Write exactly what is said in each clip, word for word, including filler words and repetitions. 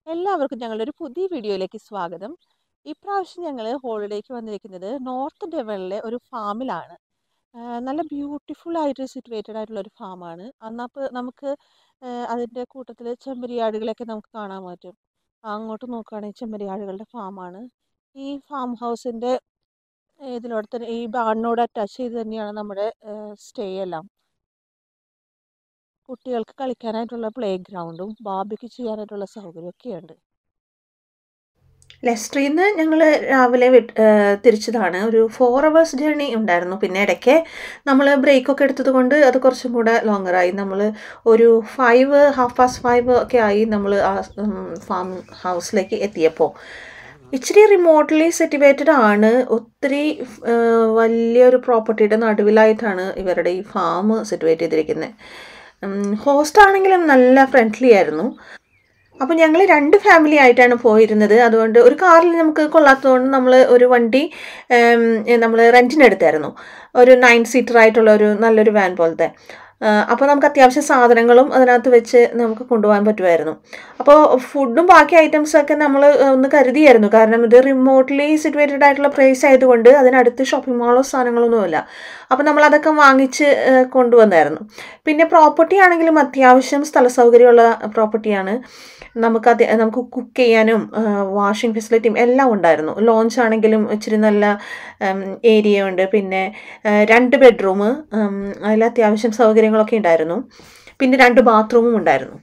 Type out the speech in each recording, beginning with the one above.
എല്ലാവർക്കും ഞങ്ങളുടെ ഒരു പുതിയ വീഡിയോയിലേക്ക് സ്വാഗതം. ഇപ്രാവശ്യം ഞങ്ങൾ ഹോളിഡേക്ക് വന്നിരിക്കുന്നത് നോർത്ത് ഡെവണിലെ ഒരു ഫാമിലാണ്. ആഹ് നല്ല ബ്യൂട്ടിഫുൾ ആയിട്ട് സിറ്റുവേറ്റഡ് ആയിട്ടുള്ള ഒരു ഫാമാണ്. അന്നപ്പോൾ നമുക്ക് ആഹ് അതിൻ്റെ കൂട്ടത്തിൽ ചെമ്മരിയാടുകളൊക്കെ നമുക്ക് കാണാൻ പറ്റും. അങ്ങോട്ട് നോക്കുകയാണെങ്കിൽ ചെമ്മരിയാടുകളുടെ ഫാമാണ്. ഈ ഫാം ഹൗസിൻ്റെ ഇതിനോട് തന്നെ ഈ ബാണിനോട് അറ്റാച്ച് ചെയ്ത് തന്നെയാണ് നമ്മുടെ സ്റ്റേ എല്ലാം. കുട്ടികൾക്ക് കളിക്കാനായിട്ടുള്ള പ്ലേ ഗ്രൗണ്ടും ബാർബിക്യൂ ചെയ്യാനായിട്ടുള്ള സൗകര്യമൊക്കെയുണ്ട്. ലെസ്റ്ററിൽ നിന്ന് ഞങ്ങൾ രാവിലെ വിട്ട് തിരിച്ചതാണ്. ഒരു ഫോർ അവേഴ്സ് ജേർണി ഉണ്ടായിരുന്നു. പിന്നെ ഇടയ്ക്ക് നമ്മൾ ബ്രേക്കൊക്കെ എടുത്തത് കൊണ്ട് അത് കുറച്ചും കൂടെ ലോങ്ങറായി. നമ്മൾ ഒരു ഫൈവ് ഹാഫ് പാസ്റ്റ് ഫൈവ് ഒക്കെ ആയി നമ്മൾ ആ ഫാം ഹൗസിലേക്ക് എത്തിയപ്പോൾ. ഇച്ചിരി റിമോട്ട്ലി സിറ്റുവേറ്റഡ് ആണ്. ഒത്തിരി വലിയൊരു പ്രോപ്പർട്ടിയുടെ നടുവിലായിട്ടാണ് ഇവരുടെ ഈ ഫാം സിറ്റുവേറ്റ് ചെയ്തിരിക്കുന്നത്. ഹോസ്റ്റ് ആണെങ്കിലും നല്ല ഫ്രണ്ട്ലി ആയിരുന്നു. അപ്പോൾ ഞങ്ങൾ രണ്ട് ഫാമിലി ആയിട്ടാണ് പോയിരുന്നത്. അതുകൊണ്ട് ഒരു കാറിൽ നമുക്ക് കൊള്ളാത്തതുകൊണ്ട് നമ്മൾ ഒരു വണ്ടി നമ്മൾ റെൻറ്റിനെടുത്തായിരുന്നു. ഒരു നയൻ സീറ്റർ ആയിട്ടുള്ള ഒരു നല്ലൊരു വാൻ പോലത്തെ. അപ്പോൾ നമുക്ക് അത്യാവശ്യം സാധനങ്ങളും അതിനകത്ത് വെച്ച് നമുക്ക് കൊണ്ടുപോകാൻ പറ്റുമായിരുന്നു. അപ്പോൾ ഫുഡും ബാക്കി ഐറ്റംസൊക്കെ നമ്മൾ ഒന്ന് കരുതിയായിരുന്നു. കാരണം ഇത് റിമോട്ട്ലി സിറ്റുവേറ്റഡ് ആയിട്ടുള്ള പ്ലേസ് ആയതുകൊണ്ട് അതിനടുത്ത് ഷോപ്പിംഗ് മാളോ സാധനങ്ങളൊന്നുമില്ല. അപ്പോൾ നമ്മളതൊക്കെ വാങ്ങിച്ച് കൊണ്ടുവന്നായിരുന്നു. പിന്നെ പ്രോപ്പർട്ടി ആണെങ്കിലും അത്യാവശ്യം സ്ഥല സൗകര്യമുള്ള പ്രോപ്പർട്ടിയാണ്. നമുക്കത് നമുക്ക് കുക്ക് ചെയ്യാനും വാഷിംഗ് ഫെസിലിറ്റിയും എല്ലാം ഉണ്ടായിരുന്നു. ലോഞ്ച് ആണെങ്കിലും ഇച്ചിരി നല്ല ഏരിയ ഉണ്ട്. പിന്നെ രണ്ട് ബെഡ്റൂം, അതിൽ അത്യാവശ്യം സൗകര്യങ്ങളൊക്കെ ഉണ്ടായിരുന്നു. പിന്നെ രണ്ട് ബാത്റൂമും ഉണ്ടായിരുന്നു.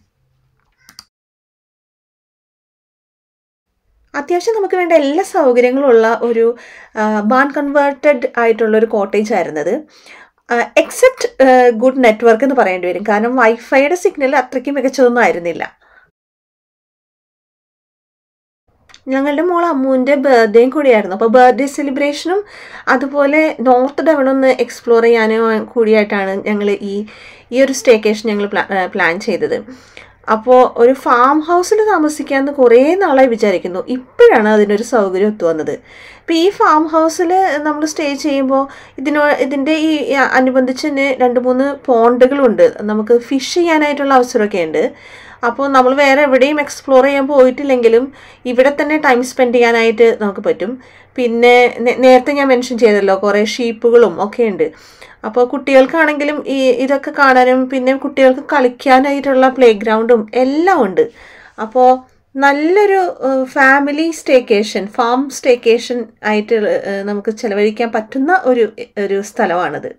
അത്യാവശ്യം നമുക്ക് വേണ്ട എല്ലാ സൗകര്യങ്ങളുള്ള ഒരു ബാൻ കൺവേർട്ടഡ് ആയിട്ടുള്ള ഒരു കോട്ടേജ് ആയിരുന്നത്. എക്സെപ്റ്റ് ഗുഡ് നെറ്റ്വർക്ക് എന്ന് പറയേണ്ടി വരും. കാരണം വൈഫൈയുടെ സിഗ്നൽ അത്രയ്ക്ക് മികച്ചതൊന്നും ആയിരുന്നില്ല. ഞങ്ങളുടെ മോൾ അമ്മുവിൻ്റെ ബർത്ത്ഡേയും കൂടിയായിരുന്നു. അപ്പോൾ ബർത്ത്ഡേ സെലിബ്രേഷനും അതുപോലെ നോർത്ത് ഡെവൺ ഒന്ന് എക്സ്പ്ലോർ ചെയ്യാനും കൂടിയായിട്ടാണ് ഞങ്ങൾ ഈ ഈ ഒരു സ്റ്റേക്കേഷൻ ഞങ്ങൾ പ്ലാൻ ചെയ്തത്. അപ്പോൾ ഒരു ഫാം ഹൗസിൽ താമസിക്കാമെന്ന് കുറേ നാളായി വിചാരിക്കുന്നു. ഇപ്പോഴാണ് അതിനൊരു സൗകര്യം ഒത്തു വന്നത്. ഇപ്പോൾ ഈ ഫാം ഹൗസിൽ നമ്മൾ സ്റ്റേ ചെയ്യുമ്പോൾ ഇതിനോ ഇതിൻ്റെ ഈ അനുബന്ധിച്ച് തന്നെ രണ്ട് മൂന്ന് പോണ്ടുകളുണ്ട്. നമുക്ക് ഫിഷ് ചെയ്യാനായിട്ടുള്ള അവസരമൊക്കെ ഉണ്ട്. അപ്പോൾ നമ്മൾ വേറെ എവിടെയും എക്സ്പ്ലോർ ചെയ്യാൻ പോയിട്ടില്ലെങ്കിലും ഇവിടെ തന്നെ ടൈം സ്പെൻഡ് ചെയ്യാനായിട്ട് നമുക്ക് പറ്റും. പിന്നെ നേരത്തെ ഞാൻ മെൻഷൻ ചെയ്തല്ലോ കുറേ ഷീപ്പുകളും ഒക്കെ ഉണ്ട്. അപ്പോൾ കുട്ടികൾക്കാണെങ്കിലും ഈ ഇതൊക്കെ കാണാനും പിന്നെ കുട്ടികൾക്ക് കളിക്കാനായിട്ടുള്ള പ്ലേ ഗ്രൗണ്ടും എല്ലാം ഉണ്ട്. അപ്പോൾ നല്ലൊരു ഫാമിലി സ്റ്റേക്കേഷൻ, ഫാം സ്റ്റേക്കേഷൻ ആയിട്ട് നമുക്ക് ചിലവഴിക്കാൻ പറ്റുന്ന ഒരു ഒരു സ്ഥലമാണിത്.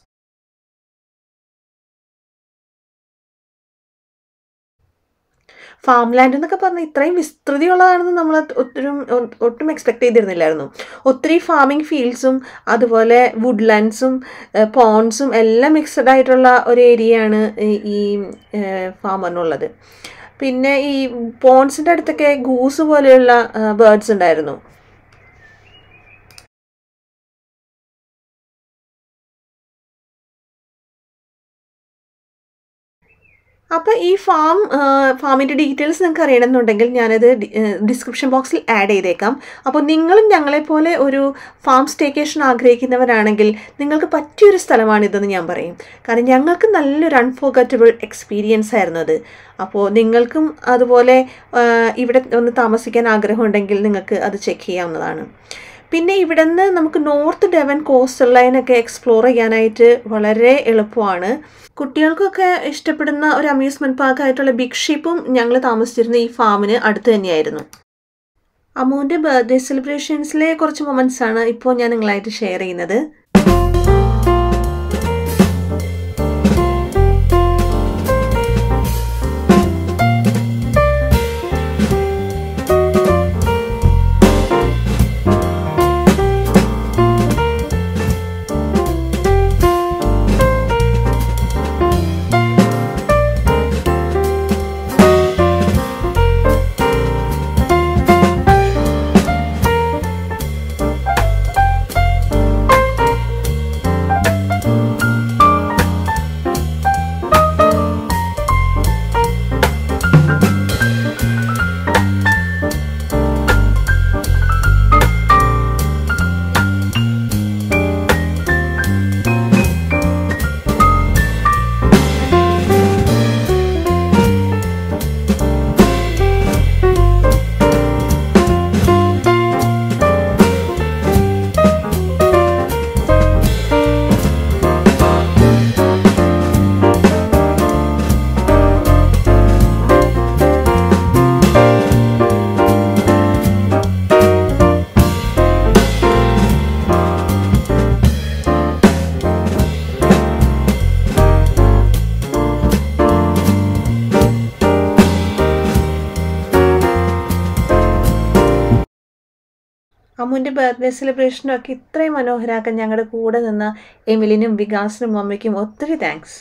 ഫാം ലാൻഡ് എന്നൊക്കെ പറഞ്ഞാൽ ഇത്രയും വിസ്തൃതിയുള്ളതാണെന്ന് നമ്മൾ ഒത്തിരും ഒട്ടും എക്സ്പെക്ട് ചെയ്തിരുന്നില്ലായിരുന്നു. ഒത്തിരി ഫാമിംഗ് ഫീൽഡ്സും അതുപോലെ വുഡ്ലാൻഡ്സും പോൺസും എല്ലാം മിക്സഡ് ആയിട്ടുള്ള ഒരു ഏരിയയാണ് ഈ ഫാമിനുള്ളത്. പിന്നെ ഈ പോൺസിൻ്റെ അടുത്തൊക്കെ ഗൂസ് പോലെയുള്ള ബേർഡ്സ് ഉണ്ടായിരുന്നു. അപ്പോൾ ഈ ഫാം ഫാമിൻ്റെ ഡീറ്റെയിൽസ് നിങ്ങൾക്ക് അറിയണമെന്നുണ്ടെങ്കിൽ ഞാനത് ഡിസ്ക്രിപ്ഷൻ ബോക്സിൽ ആഡ് ചെയ്തേക്കാം. അപ്പോൾ നിങ്ങളും ഞങ്ങളെപ്പോലെ ഒരു ഫാം സ്റ്റേക്കേഷൻ ആഗ്രഹിക്കുന്നവരാണെങ്കിൽ നിങ്ങൾക്ക് പറ്റിയൊരു സ്ഥലമാണിതെന്ന് ഞാൻ പറയും. കാരണം ഞങ്ങൾക്ക് നല്ലൊരു അൺഫോർഗറ്റബിൾ എക്സ്പീരിയൻസ് ആയിരുന്നു അത്. അപ്പോൾ നിങ്ങൾക്കും അതുപോലെ ഇവിടെ ഒന്ന് താമസിക്കാൻ ആഗ്രഹമുണ്ടെങ്കിൽ നിങ്ങൾക്ക് അത് ചെക്ക് ചെയ്യാവുന്നതാണ്. പിന്നെ ഇവിടെ നിന്ന് നമുക്ക് നോർത്ത് ഡെവൺ കോസ്റ്റൽ ലൈനൊക്കെ എക്സ്പ്ലോർ ചെയ്യാനായിട്ട് വളരെ എളുപ്പമാണ്. കുട്ടികൾക്കൊക്കെ ഇഷ്ടപ്പെടുന്ന ഒരു അമ്യൂസ്മെൻറ്റ് പാർക്കായിട്ടുള്ള ബിഗ് ഷിപ്പും ഞങ്ങൾ താമസിച്ചിരുന്ന ഈ ഫാമിന് അടുത്ത് തന്നെയായിരുന്നു. അമ്മുവിൻ്റെ ബർത്ത്ഡേ സെലിബ്രേഷൻസിലെ കുറച്ച് മൊമെൻറ്റ്സാണ് ഇപ്പോൾ ഞാൻ നിങ്ങളായിട്ട് ഷെയർ ചെയ്യുന്നത്. അമ്മുവിൻ്റെ ബർത്ത്ഡേ സെലിബ്രേഷനൊക്കെ ഇത്രയും മനോഹരമാക്കാൻ ഞങ്ങളുടെ കൂടെ നിന്ന എമിലിനും വികാസിനും അമ്മയ്ക്കും ഒത്തിരി താങ്ക്സ്.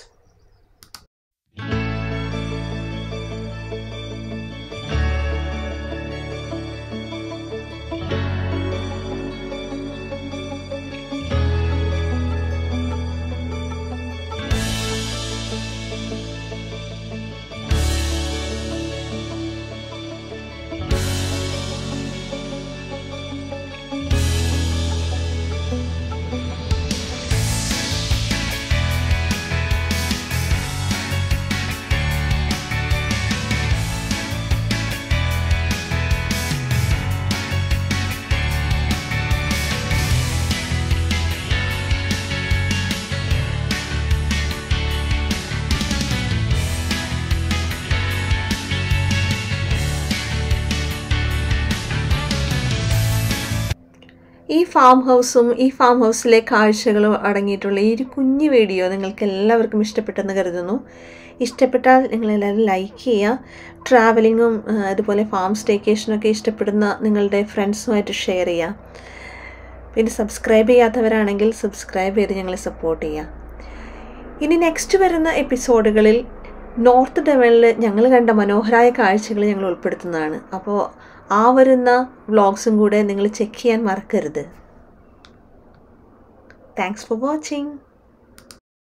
ഈ ഫാം ഹൗസും ഈ ഫാം ഹൗസിലെ കാഴ്ചകളും അടങ്ങിയിട്ടുള്ള ഈ ഒരു കുഞ്ഞു വീഡിയോ നിങ്ങൾക്ക് എല്ലാവർക്കും ഇഷ്ടപ്പെട്ടെന്ന് കരുതുന്നു. ഇഷ്ടപ്പെട്ടാൽ നിങ്ങളെല്ലാവരും ലൈക്ക് ചെയ്യുക. ട്രാവലിങ്ങും അതുപോലെ ഫാം സ്റ്റേക്കേഷനൊക്കെ ഇഷ്ടപ്പെടുന്ന നിങ്ങളുടെ ഫ്രണ്ട്സുമായിട്ട് ഷെയർ ചെയ്യുക. പിന്നെ സബ്സ്ക്രൈബ് ചെയ്യാത്തവരാണെങ്കിൽ സബ്സ്ക്രൈബ് ചെയ്ത് ഞങ്ങളെ സപ്പോർട്ട് ചെയ്യുക. ഇനി നെക്സ്റ്റ് വരുന്ന എപ്പിസോഡുകളിൽ നോർത്ത് ഡെവണിൽ ഞങ്ങൾ കണ്ട മനോഹരമായ കാഴ്ചകൾ ഞങ്ങൾ ഉൾപ്പെടുത്തുന്നതാണ്. അപ്പോൾ ആ വരുന്ന വ്ളോഗ്സും കൂടെ നിങ്ങൾ ചെക്ക് ചെയ്യാൻ മറക്കരുത്. Thanks for watching.